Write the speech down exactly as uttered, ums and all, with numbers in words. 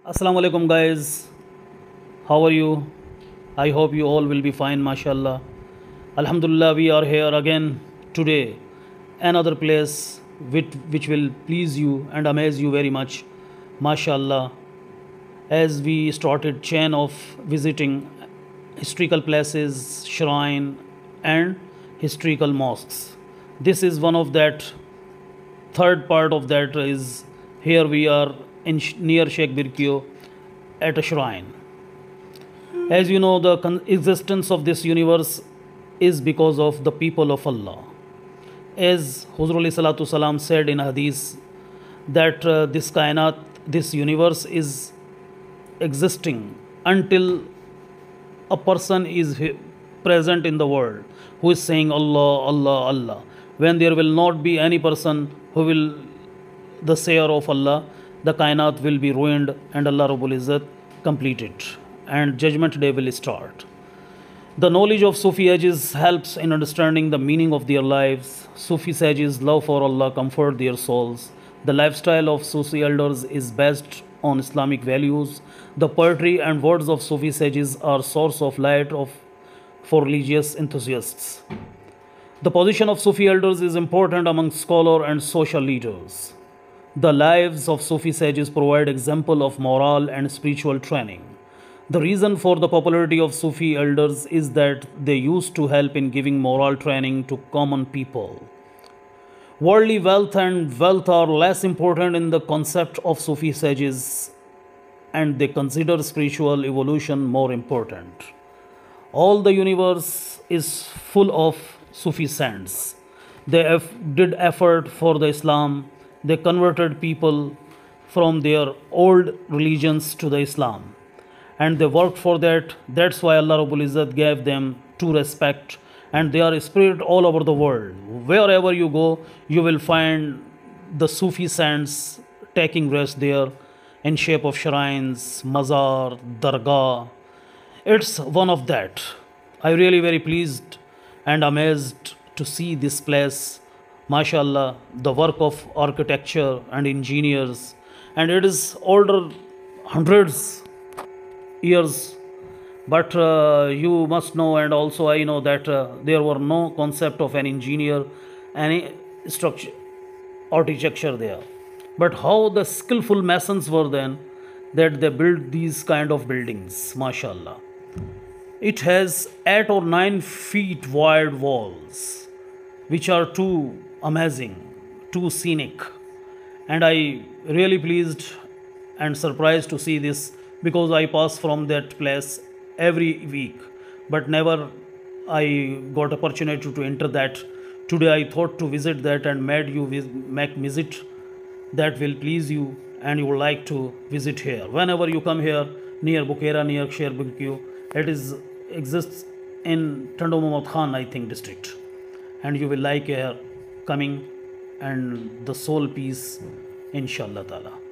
Assalamu alaikum guys, how are you? I hope you all will be fine, mashallah. Alhamdulillah, we are here again today, another place which, which will please you and amaze you very much, mashallah. As we started chain of visiting historical places, shrine and historical mosques. This is one of that. Third part of that is here we are in near Sheikh Birkio at a shrine. As you know, the existence of this universe is because of the people of Allah. As Huzur alayhi salatu salam said in Hadith, that uh, this kainat, this universe is existing until a person is present in the world who is saying Allah, Allah, Allah. When there will not be any person who will the sayer of Allah, the kainat will be ruined and Allah Rabbul Izzat completed and judgment day will start. The knowledge of Sufi sages helps in understanding the meaning of their lives. Sufi sages love for Allah comfort their souls. The lifestyle of Sufi elders is based on Islamic values. The poetry and words of Sufi sages are source of light of for religious enthusiasts. The position of Sufi elders is important among scholars and social leaders. The lives of Sufi sages provide example of moral and spiritual training. The reason for the popularity of Sufi elders is that they used to help in giving moral training to common people. Worldly wealth and wealth are less important in the concept of Sufi sages, and they consider spiritual evolution more important. All the universe is full of Sufi saints. They did effort for the Islam. They converted people from their old religions to the Islam. And they worked for that. That's why Allah Rabbul Izzat gave them true respect. And they are spread all over the world. Wherever you go, you will find the Sufi saints taking rest there in shape of shrines, mazar, dargah. It's one of that. I really very pleased and amazed to see this place. MashaAllah, the work of architecture and engineers, and it is older hundreds years. But uh, you must know, and also I know that uh, there were no concept of an engineer, any structure, architecture there. But how the skillful masons were then that they built these kind of buildings, MashaAllah. It has eight or nine feet wide walls, which are too amazing, too scenic. And I really pleased and surprised to see this because I pass from that place every week, but never I got opportunity to enter that. Today I thought to visit that and made you make visit that will please you and you would like to visit here. Whenever you come here near Bukera, near Sheikh Birkio, it is exists in Tando Muhammad Khan, I think, district. And you will like here coming and the soul peace, inshallah ta'ala.